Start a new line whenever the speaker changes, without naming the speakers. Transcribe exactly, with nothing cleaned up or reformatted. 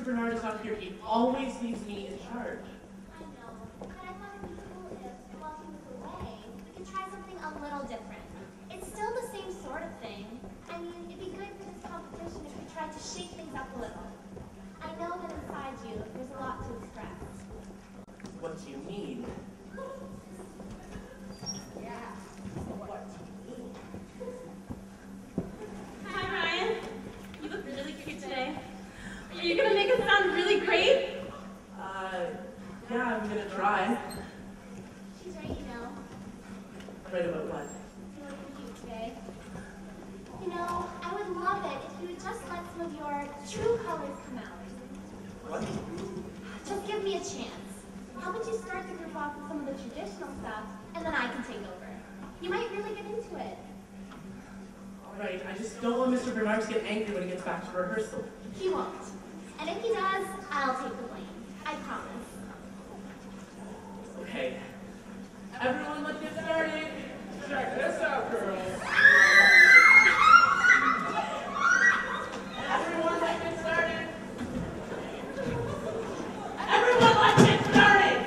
Bernard is not here, he always leaves me in charge.
I know, but I thought it'd be cool if, while he was away, we could try something a little different. It's still the same sort of thing. I mean, it'd be good for this competition if we tried to shake things up a little. I know that inside you, there's a lot to express.
What do you mean?
Yeah.
What do you mean?
Hi, Ryan. You look really cute today. Are you gonna make us sound really great?
Uh, yeah, I'm gonna try.
She's right, you know.
Right about what?
You're looking cute today. You know, I would love it if you would just let some of your true colors come out.
What?
Just give me a chance. How about you start the group off with some of the traditional stuff, and then I can take over. You might really get into it.
Alright, I just don't want Mister Bernard to get angry when he gets back to rehearsal.
He won't. And if he does, I'll take the blame. I promise.
Okay. Everyone, let's get started.
Check this out, girls.
Everyone, let's get started. Everyone, let's get started.